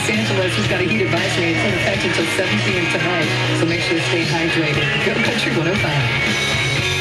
Los Angeles, who's got a heat advisory. It's in effect until 7 p.m. tonight, so make sure to stay hydrated. Go Country 105.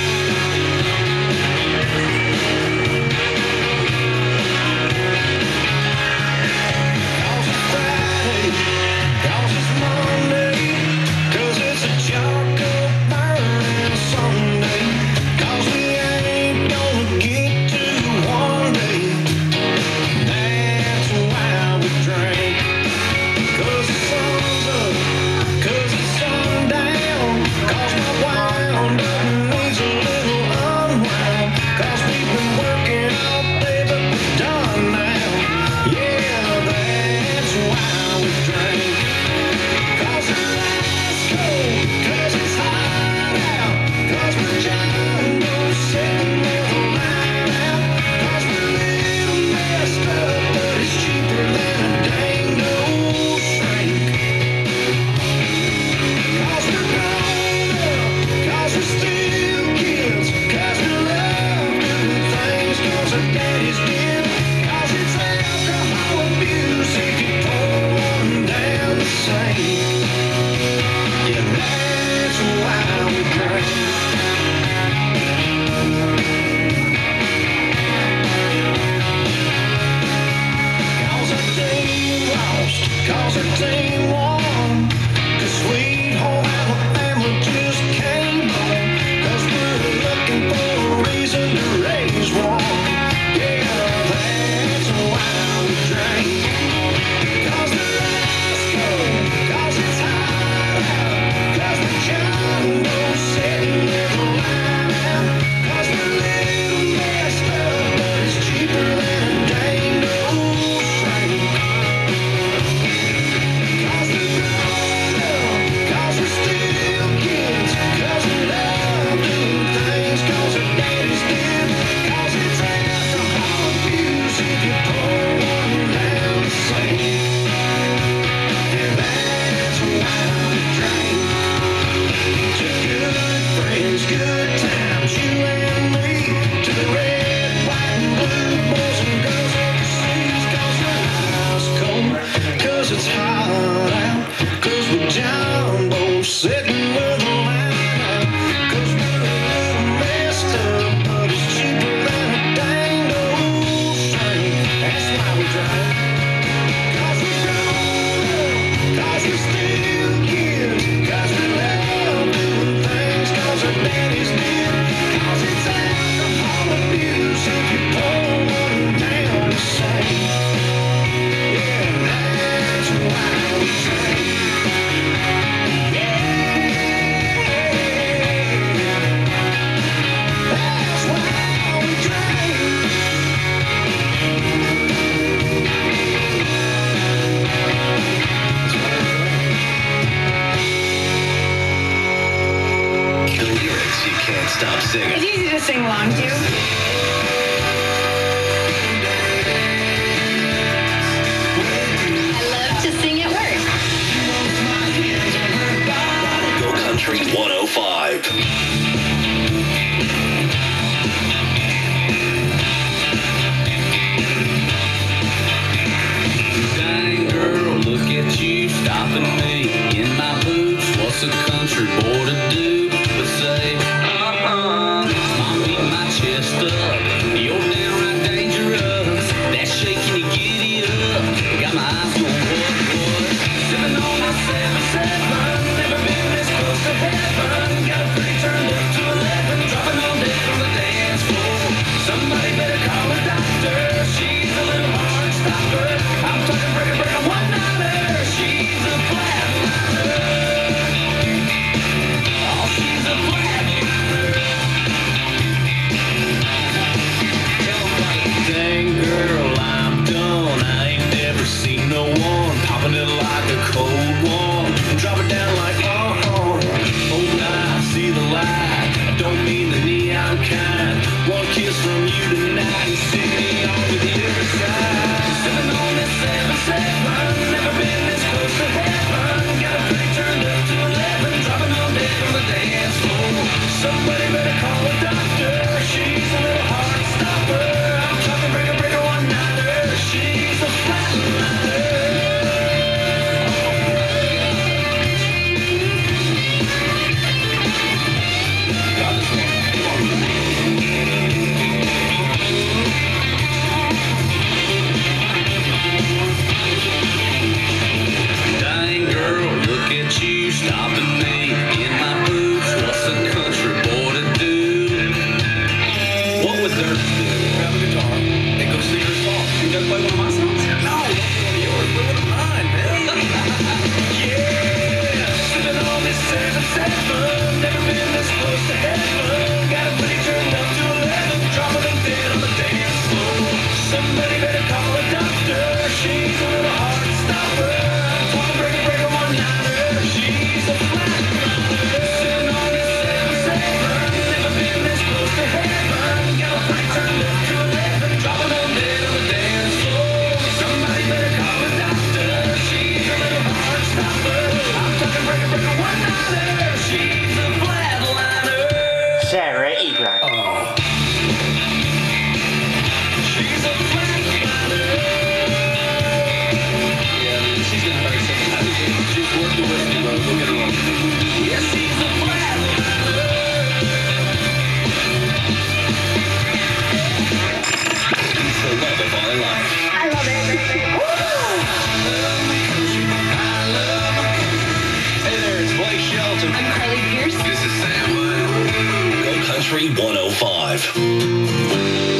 It's easy to sing along to. I love to sing at work. Go Country 105. Dang girl, look at you stopping me in my boots. What's a country boy to do but say, Mom, beat my chest up. You're downright dangerous. That shaking you giddy up. Got my eyes going what? Sipping on my 7-7. Never been this close to heaven. Got a pretty turned up to 11. Dropping on dead on the dance floor. Somebody better call a doctor. She's a little hard stopper. I'm talking break a one-nighter. She's a flatliner. Oh, she's a flatliner. with dirt to do. Grab a guitar and go sing her song. You gonna play one of my songs? No, don't play one of yours. Play one of mine, man. Yeah, sipping on this 7-7. Never been this close to heaven. Got a pretty turned up to 11. Dropping them dead on the dance floor. Somebody better call a doctor. She's a little hard to stop her. Talking breaker one-liner. She's a flatliner. Sitting on this 7-7. Never been this close to heaven. Got a pretty turned up to 11. Dropping them dead on the dance floor. Somebody better call a doctor. She's a little hard to stop her. I'm talking breaker one-liner. She's a flatliner. Sarah Ebron. Oh. She's a flatliner. Yeah, man, she's gonna hurt something. I think she's worth the whiskey, bro. Don't get her wrong. Yes, she's a flatliner. It's the love of our life. I love it. Hey there, it's Blake Shelton. I'm Carly Pierce. This is Sam. Go Country 105.